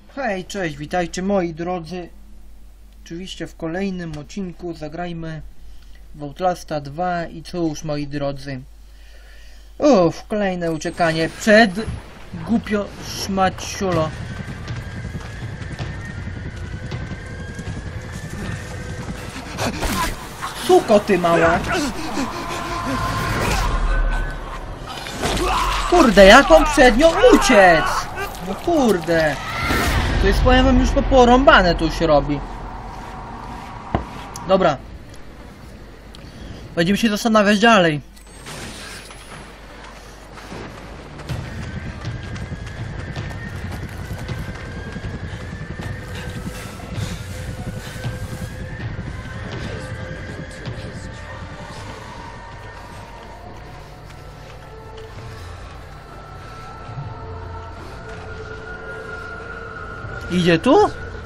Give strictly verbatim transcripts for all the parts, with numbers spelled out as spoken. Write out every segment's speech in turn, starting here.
Hej, cześć, witajcie moi drodzy. Oczywiście w kolejnym odcinku zagrajmy w Outlasta dwa i cóż moi drodzy. Uff, kolejne uciekanie przed głupio szmaciulo. Suko ty mała. Kurde, jaką przed nią uciec? No kurde. To jest, powiem wam, już po porąbane tu się robi. Dobra. Będziemy się zastanawiać dalej. Idzie tu?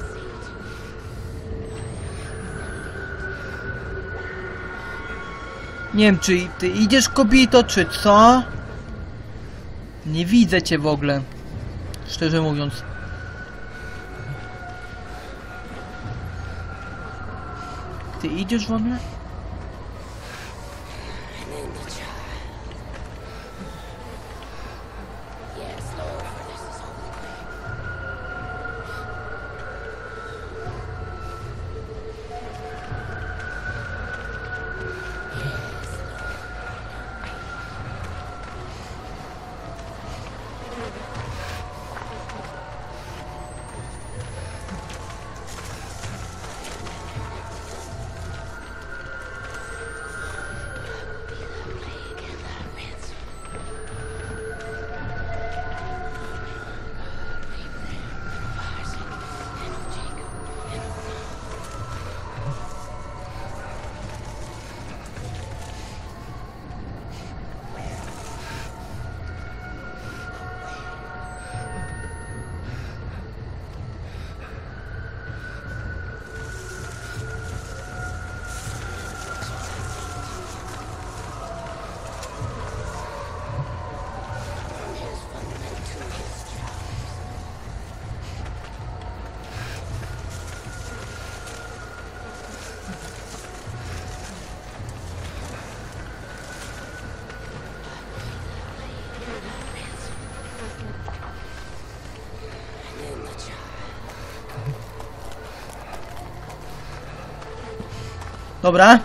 Nie wiem, czy ty idziesz, kobito, czy co? Nie widzę cię w ogóle. Szczerze mówiąc. Ty idziesz w ogóle? Dobra.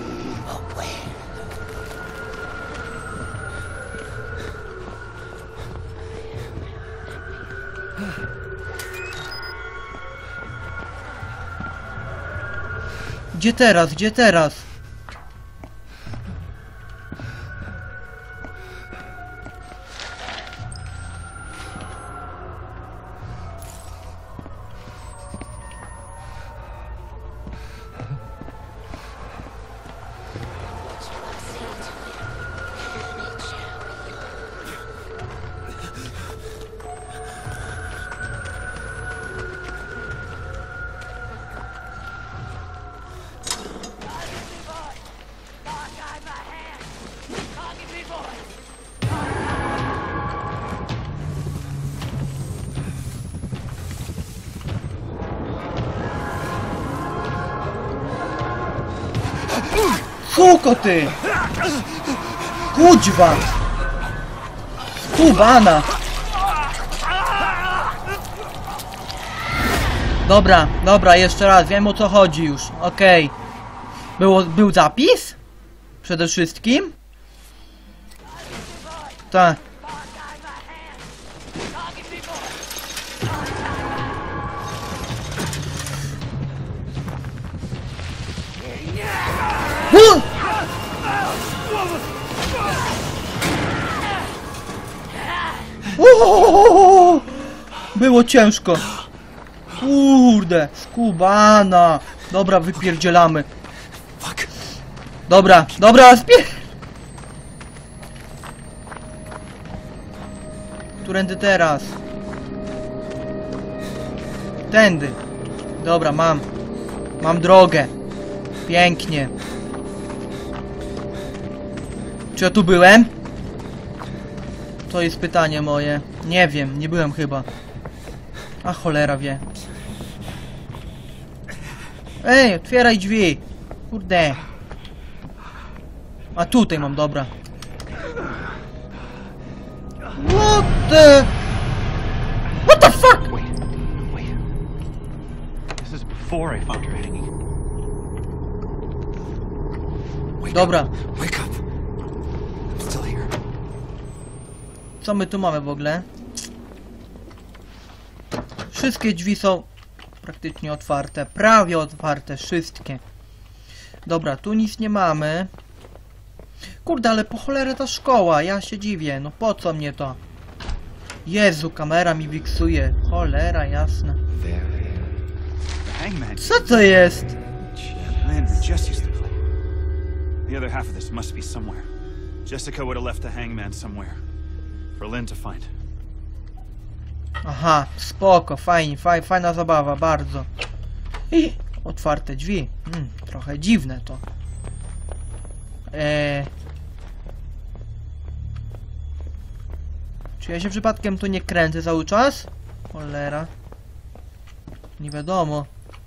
Gdzie teraz? Gdzie teraz? Suko ty! Kudźwa! Kubana! Dobra, dobra, jeszcze raz, wiem o co chodzi już, okej. Okay. Było, był zapis? Przede wszystkim? Tak. Uuu, było ciężko. Kurde, skubana. Dobra, wypierdzielamy. Dobra, dobra, spier... Którędy teraz? Tędy. Dobra, mam. Mam drogę. Pięknie. Czy ja tu byłem? To jest pytanie moje. Nie wiem, nie byłem chyba. A cholera wie. Ej, otwieraj drzwi! Kurde. A tutaj mam, dobra. What the... What the fuck? Wait, wait. This is before I found her hanging. Wake Dobra. up. Wake up. I'm still here. Co my tu mamy w ogóle? Wszystkie drzwi są praktycznie otwarte. Prawie otwarte. Wszystkie. Dobra, tu nic nie mamy. Kurde, ale po cholerę ta szkoła. Ja się dziwię. No po co mnie to? Jezu, kamera mi wiksuje. Cholera, jasna. The hangman. Co to jest? Lynn or Jess used to play. The other half of this must be somewhere. Jessica would have left the hangman somewhere. For Lynn to find. Aha, spoko, fajnie, faj, fajna zabawa, bardzo. I otwarte drzwi. Hmm, trochę dziwne to. Eee... Czy ja się przypadkiem tu nie kręcę cały czas? Cholera. Nie wiadomo.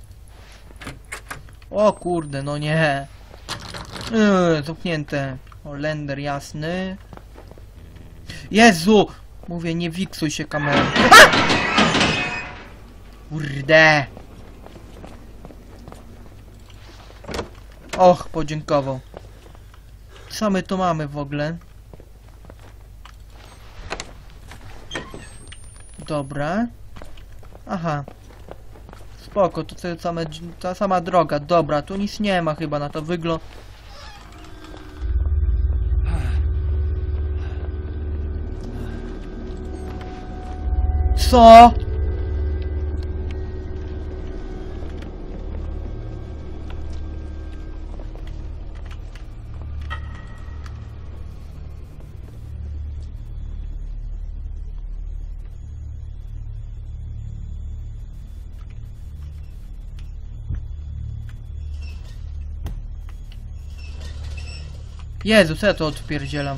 O kurde, no nie. Yy, zamknięte. Holender jasny. Jezu! Mówię, nie wiksuj się kamerą. A! Kurde. Och, podziękował. Co my tu mamy w ogóle? Dobra. Aha. Spoko, to te same, ta sama droga. Dobra, tu nic nie ma chyba na to wygląd. Co? Jezu, co ja to odpierdzielam?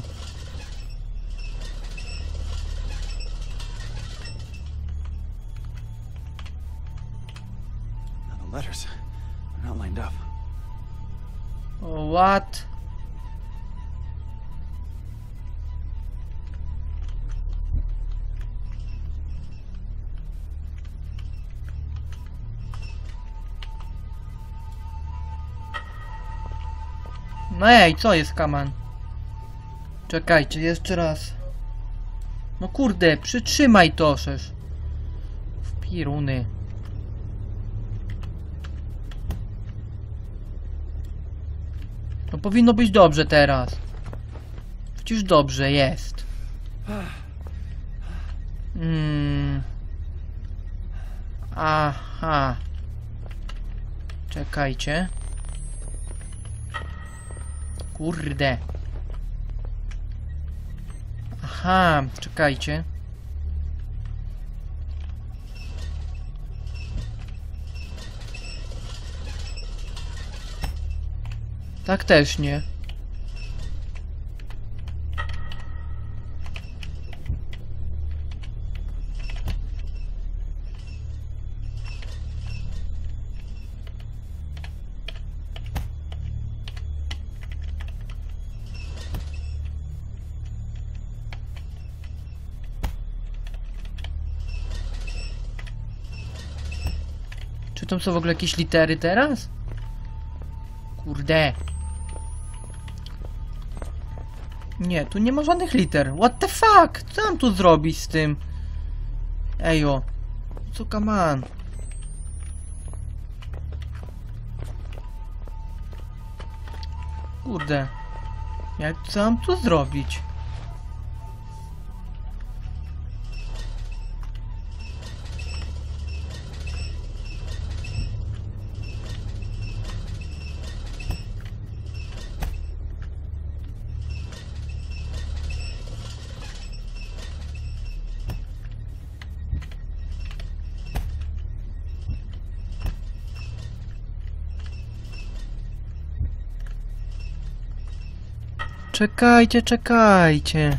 Now the letters are not lined up. What? No ej, co jest, kaman? Czekajcie, jeszcze raz. No kurde, przytrzymaj to, szesz. W piruny. No powinno być dobrze teraz. Przecież dobrze jest. Hmm. Aha. Czekajcie. Kurde. Aha, czekajcie. Tak też nie. Czy tam są w ogóle jakieś litery teraz? Kurde. Nie, tu nie ma żadnych liter. What the fuck? Co mam tu zrobić z tym? Ejo. Co come on? Kurde. Jak co mam tu zrobić? Czekajcie, czekajcie.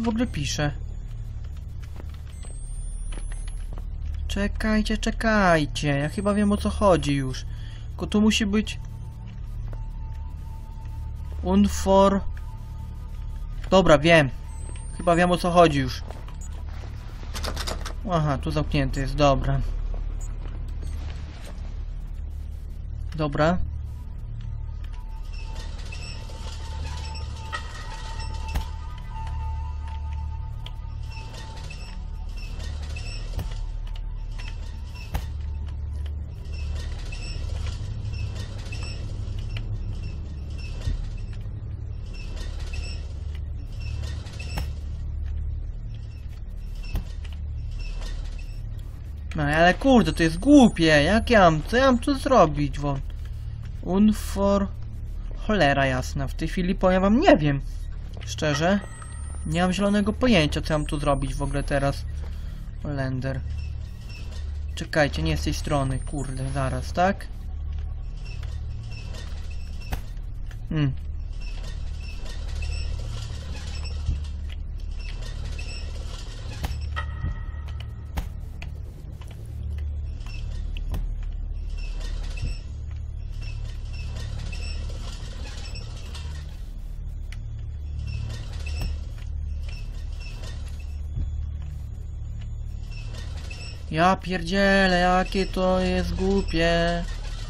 tu w ogóle pisze? Czekajcie, czekajcie. Ja chyba wiem, o co chodzi już. Tylko tu musi być... Unfor... Dobra, wiem. Chyba wiem, o co chodzi już. Aha, tu zamknięty jest, dobra. Dobra. No ale kurde, to jest głupie. Jak ja mam, co ja mam tu zrobić, won? Unfor... Cholera jasna, w tej chwili powiem wam, nie wiem. Szczerze. Nie mam zielonego pojęcia, co ja mam tu zrobić w ogóle teraz. Lender. Czekajcie, nie z tej strony, kurde, zaraz, tak? Hmm. Ja pierdzielę, jakie to jest głupie.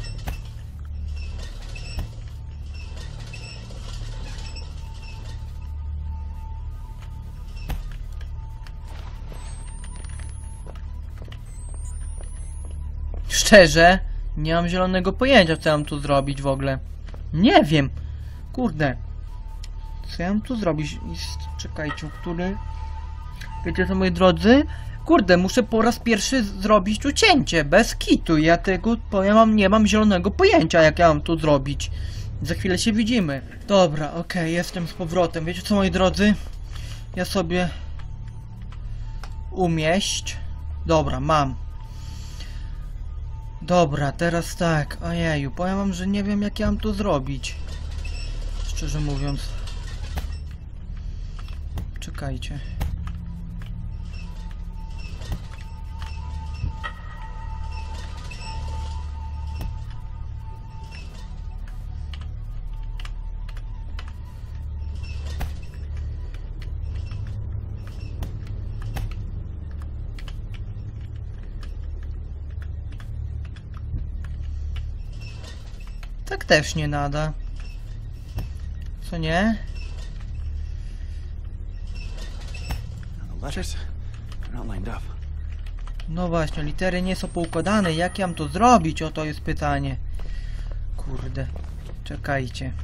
Szczerze, nie mam zielonego pojęcia, co ja mam tu zrobić w ogóle. Nie wiem. Kurde. Co ja mam tu zrobić? Czekajcie, który... Wiecie co, moi drodzy? Kurde, muszę po raz pierwszy zrobić tu cięcie, bez kitu. Ja tego, powiem wam, nie mam zielonego pojęcia, jak ja mam tu zrobić. Za chwilę się widzimy. Dobra, okej, okay, jestem z powrotem. Wiecie co, moi drodzy? Ja sobie... Umieść. Dobra, mam. Dobra, teraz tak. Ojeju, powiem wam, że nie wiem, jak ja mam to zrobić. Szczerze mówiąc. Czekajcie. Tak też nie nada. Co nie? No właśnie, litery nie są poukładane. Jak ja mam to zrobić? Oto jest pytanie. Kurde. Czekajcie.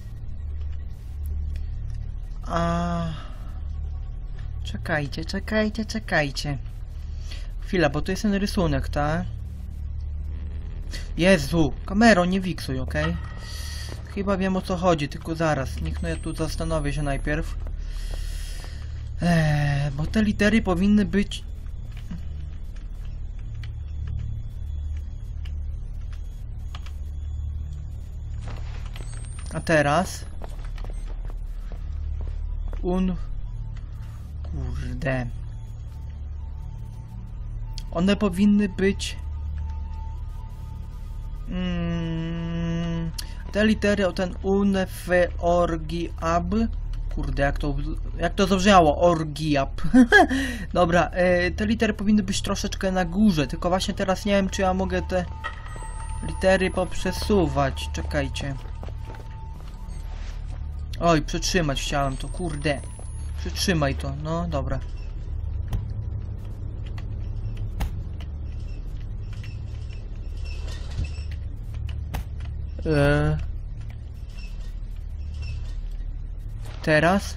A... Czekajcie, czekajcie, czekajcie. Chwila, bo to jest ten rysunek, tak? Jezu, kamero, nie wiksuj, okej? Okay? Chyba wiem, o co chodzi, tylko zaraz. Niech no ja tu zastanowię się najpierw. Eee, bo te litery powinny być... A teraz... Un... Kurde... One powinny być... Mm, te litery o ten un, f, orgi, ab. Kurde, jak to, jak to zabrzmiało, orgiab. Dobra, e, te litery powinny być troszeczkę na górze, tylko właśnie teraz nie wiem, czy ja mogę te litery poprzesuwać. Czekajcie. Oj, przytrzymać chciałem to, kurde. Przytrzymaj to, no dobra. Eee. Teraz?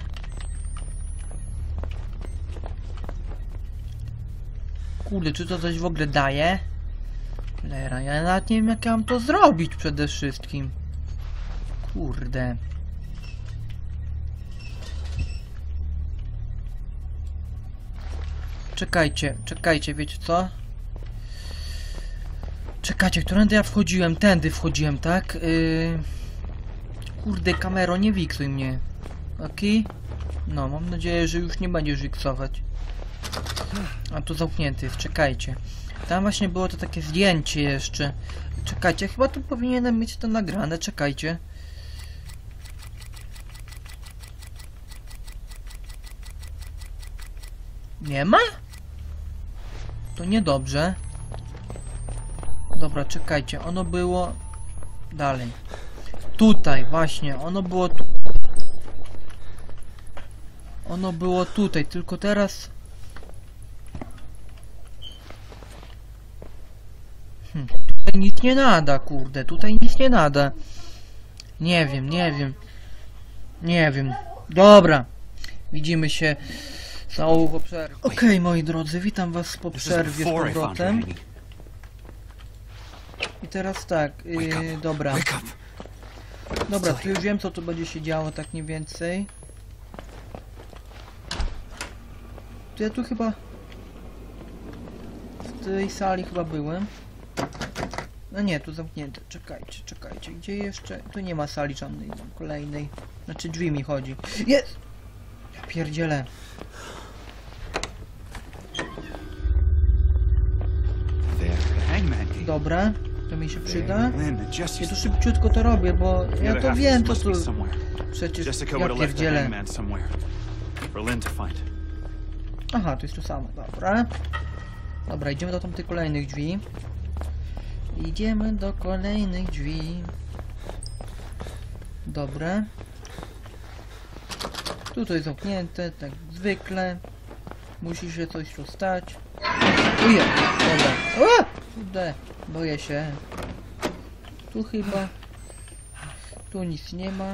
Kurde, czy to coś w ogóle daje? Lera, ja nawet nie wiem, jak ja mam to zrobić przede wszystkim. Kurde. Czekajcie, czekajcie, wiecie co? Czekajcie, którędy ja wchodziłem? Tędy wchodziłem, tak? Yy... Kurde, kamero, nie wiksuj mnie. Okej? Okay? No, mam nadzieję, że już nie będziesz wiksować. A tu zamknięty jest, czekajcie. Tam właśnie było to takie zdjęcie jeszcze. Czekajcie, chyba tu powinienem mieć to nagrane, czekajcie. Nie ma? To niedobrze. Dobra, czekajcie, ono było... Dalej. Tutaj, właśnie, ono było tu. Ono było tutaj, tylko teraz... Hm, tutaj nic nie nada, kurde, tutaj nic nie nada. Nie wiem, nie wiem. Nie wiem. Dobra. Widzimy się za po przerwie. Okej, okay, moi drodzy, witam was po przerwie z powrotem. I teraz tak, yy, dobra. Dobra, to już wiem, co tu będzie się działo, tak mniej więcej. To ja tu chyba... W tej sali chyba byłem. No nie, tu zamknięte. Czekajcie, czekajcie. Gdzie jeszcze? Tu nie ma sali żadnej tam kolejnej. Znaczy drzwi mi chodzi. Jest! Ja pierdzielę. Dobra, to mi się przyda. Ja tu szybciutko to robię, bo ja to wiem, co tu... Przecież ja pierdzielę. Aha, to jest to samo, dobra. Dobra, idziemy do tamtych kolejnych drzwi. Idziemy do kolejnych drzwi. Dobra. Tutaj zamknięte, tak zwykle. Musi się coś tu stać. Uje, dobra. O! Kurde, boję się. Tu chyba. Tu nic nie ma.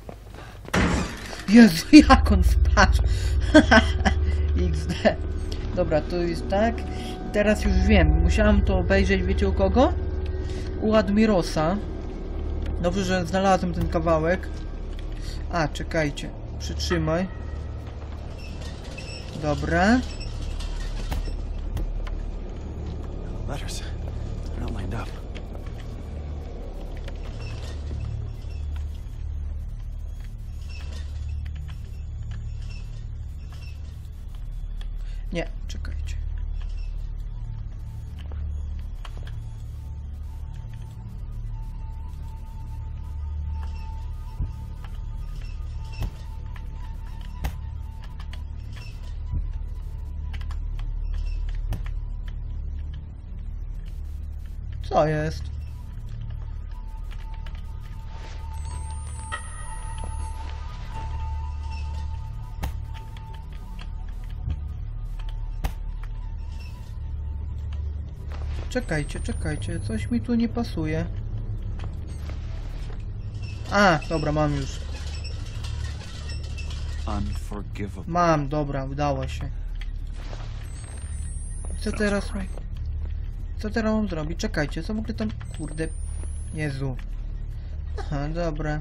Jezu, jak on spadł. iks de. Dobra, to jest tak. Teraz już wiem. Musiałem to obejrzeć, wiecie u kogo? U Admirosa. Dobrze, że znalazłem ten kawałek. A, czekajcie. Przytrzymaj. Dobra. Letters. They're not lined up. Nie, czekajcie. Co jest? Czekajcie, czekajcie, coś mi tu nie pasuje. A, dobra, mam już. Unforgivable. Mam, dobra, udało się. Co teraz? Co teraz mam zrobić? Czekajcie, co w ogóle tam... Kurde... Jezu. Aha, dobra.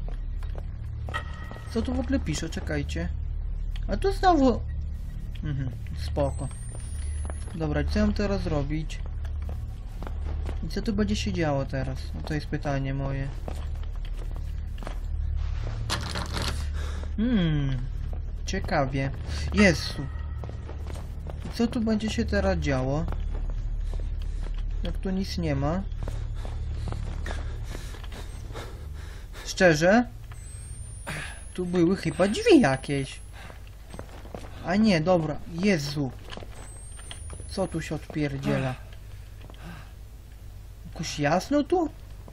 Co tu w ogóle pisze? Czekajcie. A tu znowu... Mhm, spoko. Dobra, co mam teraz zrobić? I co tu będzie się działo teraz? No to jest pytanie moje. Hmm... Ciekawie. Jezu. I co tu będzie się teraz działo? Jak tu nic nie ma. Szczerze? Tu były chyba drzwi jakieś. A nie, dobra. Jezu. Co tu się odpierdziela? Jakoś jasno tu?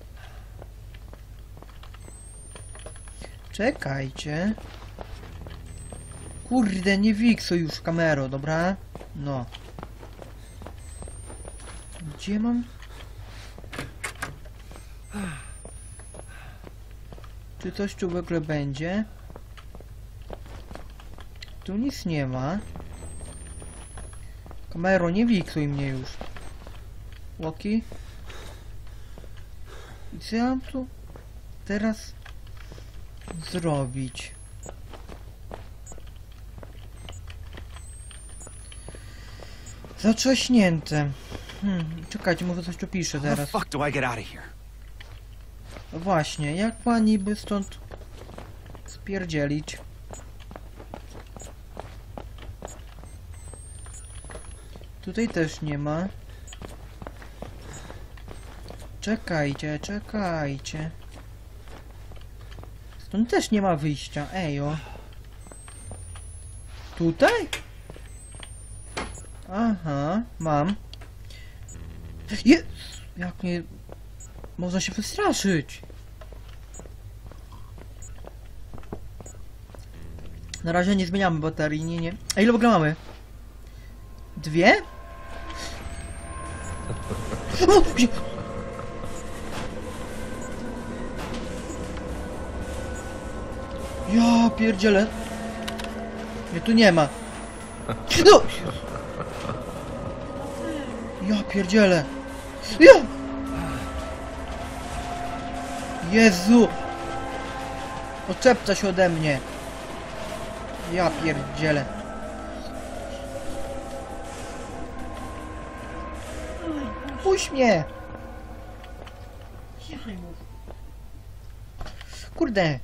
Czekajcie. Kurde, nie wiksuj już kamerą, dobra? No. Gdzie mam? Czy coś tu w ogóle będzie? Tu nic nie ma. Kamero, nie wiksuj mnie już. Łoki? I co ja mam tu teraz zrobić? Zatrzaśnięte. Hmm, czekajcie, może coś tu pisze teraz. Właśnie, jak ma niby stąd spierdzielić? Tutaj też nie ma. Czekajcie, czekajcie. Stąd też nie ma wyjścia, ejo. Tutaj? Aha, mam. Je... Jak nie... Można się wystraszyć. Na razie nie zmieniamy baterii, nie, nie. A ile w ogóle mamy? Dwie? O! Gdzie? Ja pierdzielę. Nie, tu nie ma. No! Ja pierdzielę. Ja! Jezu! Odczepca się ode mnie. Ja pierdzielę. Puść mnie! Kurde.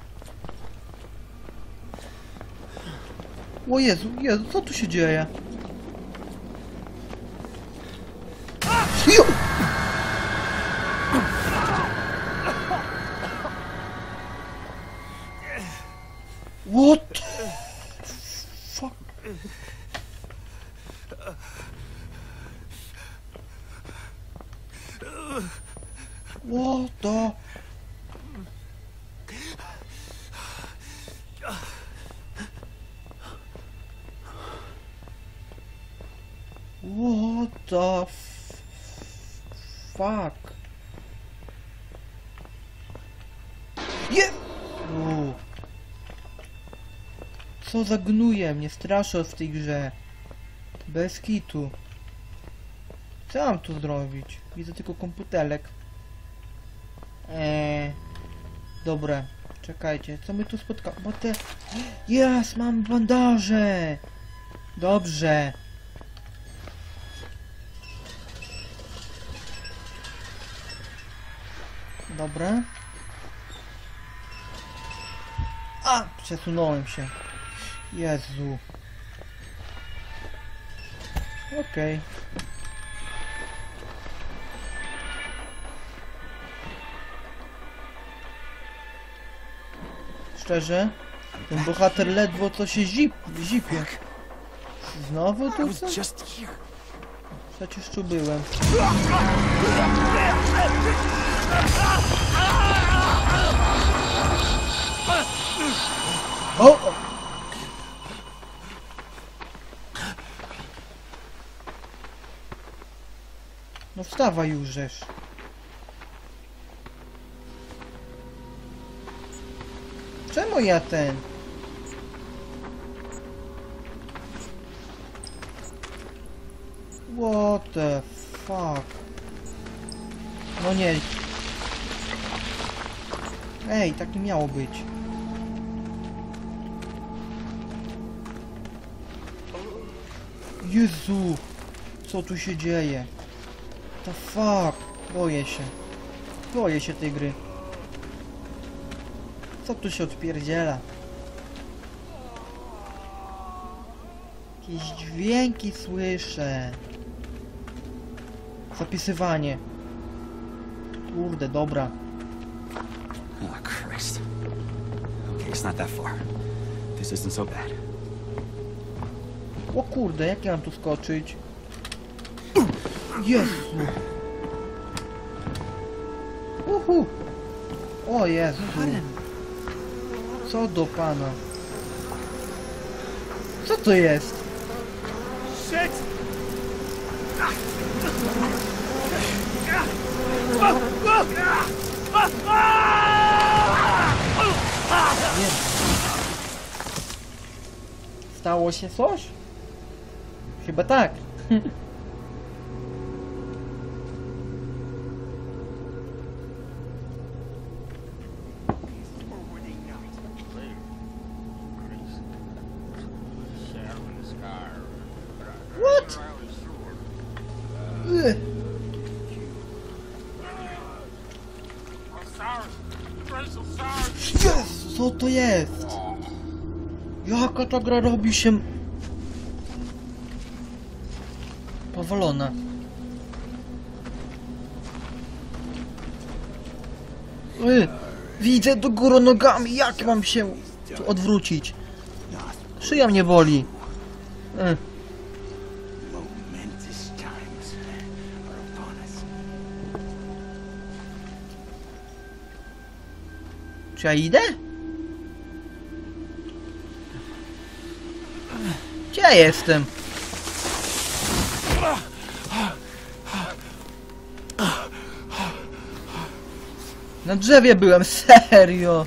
O Jezu, Jezu, co tu się dzieje? Jo! What the fuck? What the? What the f fuck? Je! U. Co za gnuje, mnie straszy w tej grze. Bez kitu. Co mam tu zrobić? Widzę tylko komputerek. Eee, dobra, czekajcie, co my tu spotkamy? Bo te... Jest, mam bandaże! Dobrze. Dobra. A! Przesunąłem się. Jezu. Okej. Okay. Szczerze? Ten bohater ledwo co się zip, zipie. Znowu tu co? Przecież tu byłem. O! No wstawaj już, żeż. Czemu ja ten? What the fuck? No nie. Ej, tak nie miało być. Jezu! Co tu się dzieje? The fuck? Boję się. Boję się tej gry. Co tu się odpierdziela? Jakieś dźwięki słyszę. Zapisywanie. Kurde, dobra. Oh, Christ. Okay, it's not that far. This isn't so bad. O kurde, jak ja mam tu skoczyć? Jezu! Uhu! O Jezu! Co do pana? Co to jest? Shit! Stało się coś? Chyba tak. What? Ugh. Jezu, co to jest? Jaka ta gra robi się... powalona. Y, widzę do góry nogami, jak mam się tu odwrócić? Szyja mnie boli. Y. Czy ja idę? Gdzie ja jestem? Na drzewie byłem, serio.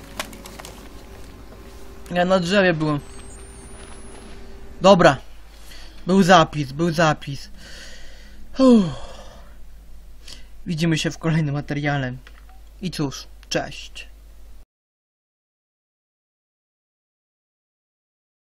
Ja na drzewie byłem. Dobra. Był zapis, był zapis. Uff. Widzimy się w kolejnym materiale. I cóż, cześć.